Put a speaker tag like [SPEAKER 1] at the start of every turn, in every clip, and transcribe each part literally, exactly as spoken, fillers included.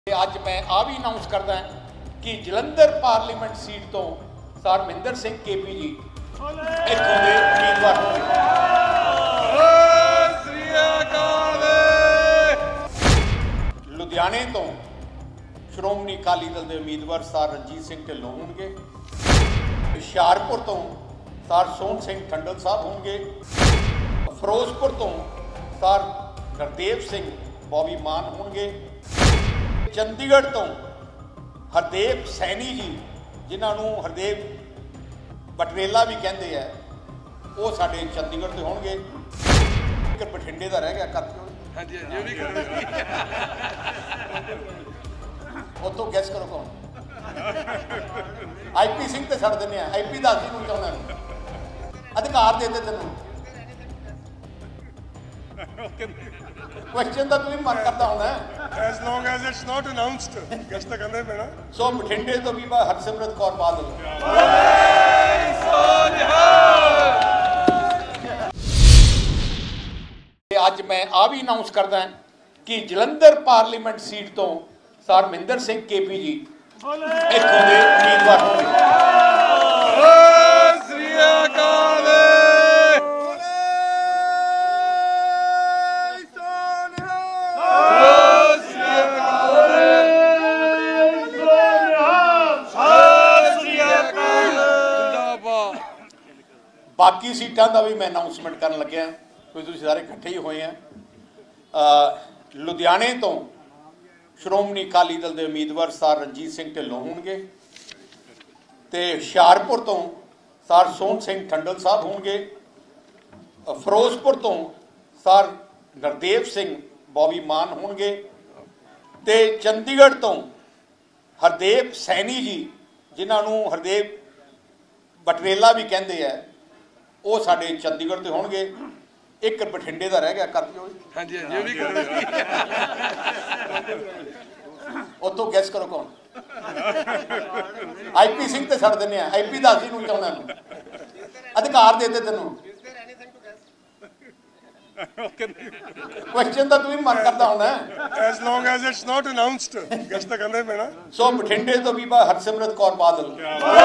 [SPEAKER 1] ਅੱਜ ਮੈਂ ਆ ਵੀ ਅਨਾਉਂਸ ਕਰਦਾ ਕਿ ਜਲੰਧਰ ਪਾਰਲੀਮੈਂਟ ਸੀਟ ਤੋਂ ਸਰ ਮਹਿੰਦਰ ਸਿੰਘ ਕੇਪੀ ਜੀ ਇੱਥੋਂ ਦੇ ਉਮੀਦਵਾਰ ਹੋਣਗੇ। ਲੁਧਿਆਣੇ ਤੋਂ ਸ਼੍ਰੋਮਣੀ ਅਕਾਲੀ ਦਲ ਦੇ ਉਮੀਦਵਾਰ ਸਰ ਰਣਜੀਤ ਸਿੰਘ ਢਿੱਲੋਂ ਹੋਣਗੇ। ਹੁਸ਼ਿਆਰਪੁਰ ਤੋਂ ਸਰ ਸੋਹਣ ਸਿੰਘ ਠੰਡਲ ਸਾਹਿਬ ਹੋਣਗੇ। ਫਿਰੋਜ਼ਪੁਰ ਤੋਂ ਸਰ ਗੁਰਦੇਵ ਸਿੰਘ ਬੋਬੀ ਮਾਨ ਹੋਣਗੇ। ਚੰਡੀਗੜ੍ਹ ਤੋਂ ਹਰਦੇਵ ਸੈਣੀ ਜੀ ਜਿਨ੍ਹਾਂ ਨੂੰ ਹਰਦੇਵ ਬਟਰੇਲਾ ਵੀ ਕਹਿੰਦੇ ਆ, ਉਹ ਸਾਡੇ ਚੰਡੀਗੜ੍ਹ ਤੋਂ ਹੋਣਗੇ। ਇੱਕ ਬਠਿੰਡੇ ਦਾ ਰਹਿ ਗਿਆ ਕਰ ਦਿਓ।
[SPEAKER 2] ਹਾਂਜੀ ਹਾਂਜੀ ਉਹ ਵੀ ਕਰੋ।
[SPEAKER 1] ਉੱਥੋਂ ਗੈਸ ਕਰੋ ਕੌਣ? ਆਈਪੀ ਸਿੰਘ ਤੇ ਛੱਡ ਦਿੰਦੇ ਆ। ਆਈਪੀ ਦੱਸ ਨੂੰ ਚਾਹੁੰਦਾ ਨੂੰ ਅਧਿਕਾਰ ਦੇ ਦੇ ਤੈਨੂੰ। ਕੁਐਸਚਨ ਦਾ ਤੁਸੀਂ ਮਨ ਕਰਦਾ ਹੋਣਾ
[SPEAKER 2] as long as it's not announced guess ਤਾਂ ਕਹਿੰਦੇ ਪੈਣਾ।
[SPEAKER 1] ਸੋ ਬਠਿੰਡੇ ਤੋਂ ਵੀ ਬਾ ਹਰਸਿਮਰਤ ਕੌਰ ਬਾਦਲ। ਅੱਜ ਮੈਂ ਆ ਵੀ ਅਨਾਉਂਸ ਕਰਦਾ ਕਿ ਜਲੰਧਰ ਪਾਰਲੀਮੈਂਟ ਸੀਟ ਤੋਂ ਸਰ ਮਹਿੰਦਰ ਸਿੰਘ ਕੇਪੀ ਜੀ ਇੱਥੋਂ ਦੇ ਉਮੀਦਵਾਰ ਹੋਣਗੇ। ਬਾਕੀ ਸੀਟਾਂ ਦਾ ਵੀ ਮੈਂ ਅਨਾਉਂਸਮੈਂਟ ਕਰਨ ਲੱਗਿਆ, ਕੋਈ ਤੁਸੀਂ ਸਾਰੇ ਇਕੱਠੇ ਹੀ ਹੋਏ ਆ। ਲੁਧਿਆਣੇ ਤੋਂ ਸ਼੍ਰੋਮਣੀ ਅਕਾਲੀ ਦਲ ਦੇ ਉਮੀਦਵਾਰ ਸਰ ਰਣਜੀਤ ਸਿੰਘ ਢਿੱਲੋਂ ਹੋਣਗੇ ਤੇ ਹੁਸ਼ਿਆਰਪੁਰ ਤੋਂ ਸਰ ਸੋਹਣ ਸਿੰਘ ਠੰਡਲ ਸਾਹਿਬ ਹੋਣਗੇ। ਫਿਰੋਜ਼ਪੁਰ ਤੋਂ ਸਰ ਗੁਰਦੇਵ ਸਿੰਘ ਬੋਬੀ ਮਾਨ ਹੋਣਗੇ ਤੇ ਚੰਡੀਗੜ੍ਹ ਤੋਂ ਹਰਦੇਵ ਸੈਣੀ ਜੀ ਜਿਨ੍ਹਾਂ ਨੂੰ ਹਰਦੇਵ ਬਟਰੇਲਾ ਵੀ ਕਹਿੰਦੇ ਆ, ਉਹ ਸਾਡੇ ਚੰਡੀਗੜ੍ਹ ਤੋਂ ਹੋਣਗੇ। ਇੱਕ ਬਠਿੰਡੇ ਦਾ ਰਹਿ ਗਿਆ ਕਰ ਦਿਓ।
[SPEAKER 2] ਹਾਂਜੀ ਹਾਂਜੀ ਉਹ ਵੀ ਕਰੋ।
[SPEAKER 1] ਉੱਥੋਂ ਗੈਸ ਕਰੋ ਕੌਣ? ਆਈਪੀ ਸਿੰਘ ਤੇ ਛੱਡ ਦਿੰਦੇ ਆ। ਆਈਪੀ ਦੱਸ ਨੂੰ ਚਾਹੁੰਦਾ ਨੂੰ ਅਧਿਕਾਰ ਦੇ ਦੇ ਤੈਨੂੰ। ਕੁਐਸਚਨ ਦਾ ਤੁਸੀਂ ਮਨ ਕਰਦਾ ਹੋਣਾ
[SPEAKER 2] as long as it's not announced guess ਤਾਂ ਕਹਿੰਦੇ ਪੈਣਾ।
[SPEAKER 1] ਸੋ ਬਠਿੰਡੇ ਤੋਂ ਵੀ ਬਾ ਹਰਸਿਮਰਤ ਕੌਰ ਬਾਦਲ।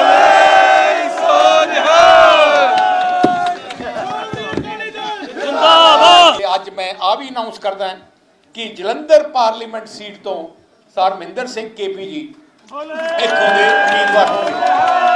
[SPEAKER 1] ਅੱਜ ਮੈਂ ਆ ਵੀ ਅਨਾਉਂਸ ਕਰਦਾ ਕਿ ਜਲੰਧਰ ਪਾਰਲੀਮੈਂਟ ਸੀਟ ਤੋਂ ਸਰ ਮਹਿੰਦਰ ਸਿੰਘ ਕੇਪੀ ਜੀ ਇੱਥੋਂ ਦੇ ਉਮੀਦਵਾਰ ਹੋਣਗੇ।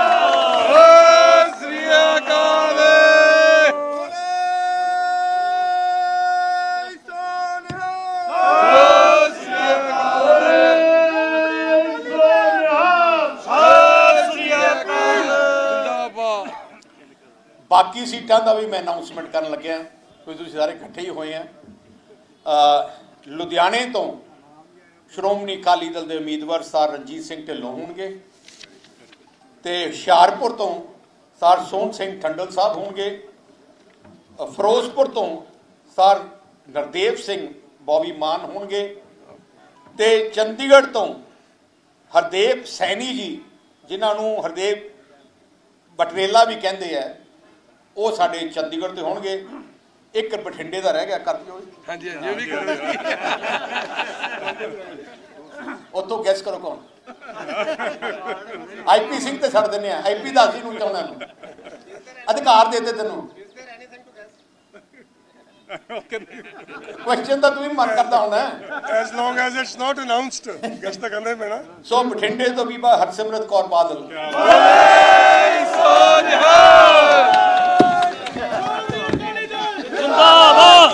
[SPEAKER 1] ਬਾਕੀ ਸੀਟਾਂ ਦਾ ਵੀ ਮੈਂ ਅਨਾਉਂਸਮੈਂਟ ਕਰਨ ਲੱਗਿਆ, ਕੋਈ ਤੁਸੀਂ ਸਾਰੇ ਇਕੱਠੇ ਹੀ ਹੋਏ ਆ। ਲੁਧਿਆਣੇ ਤੋਂ ਸ਼੍ਰੋਮਣੀ ਅਕਾਲੀ ਦਲ ਦੇ ਉਮੀਦਵਾਰ ਸਰ ਰਣਜੀਤ ਸਿੰਘ ਢਿੱਲੋਂ ਹੋਣਗੇ ਤੇ ਹੁਸ਼ਿਆਰਪੁਰ ਤੋਂ ਸਰ ਸੋਹਣ ਸਿੰਘ ਠੰਡਲ ਸਾਹਿਬ ਹੋਣਗੇ। ਫਿਰੋਜ਼ਪੁਰ ਤੋਂ ਸਰ ਗੁਰਦੇਵ ਸਿੰਘ ਬੋਬੀ ਮਾਨ ਹੋਣਗੇ ਤੇ ਚੰਡੀਗੜ੍ਹ ਤੋਂ ਹਰਦੇਵ ਸੈਣੀ ਜੀ ਜਿਨ੍ਹਾਂ ਨੂੰ ਹਰਦੇਵ ਬਟਰੇਲਾ ਵੀ ਕਹਿੰਦੇ ਆ, ਉਹ ਸਾਡੇ ਚੰਡੀਗੜ੍ਹ ਤੋਂ ਹੋਣਗੇ। ਇੱਕ ਬਠਿੰਡੇ ਦਾ ਰਹਿ ਗਿਆ ਕਰ ਦਿਓ।
[SPEAKER 2] ਹਾਂਜੀ ਹਾਂਜੀ ਉਹ ਵੀ ਕਰੋ।
[SPEAKER 1] ਉੱਥੋਂ ਗੈਸ ਕਰੋ ਕੌਣ? ਆਈਪੀ ਸਿੰਘ ਤੇ ਛੱਡ ਦਿੰਦੇ ਆ। ਆਈਪੀ ਦੱਸ ਨੂੰ ਚਾਹੁੰਦਾ ਨੂੰ ਅਧਿਕਾਰ ਦੇ ਦੇ ਤੈਨੂੰ। ਕੁਐਸਚਨ ਦਾ ਤੁਸੀਂ ਮਨ ਕਰਦਾ ਹੋਣਾ
[SPEAKER 2] as long as it's not announced guess ਤਾਂ ਕਹਿੰਦੇ ਪੈਣਾ।
[SPEAKER 1] ਸੋ ਬਠਿੰਡੇ ਤੋਂ ਵੀ ਬਾ ਹਰਸਿਮਰਤ ਕੌਰ ਬਾਦਲ।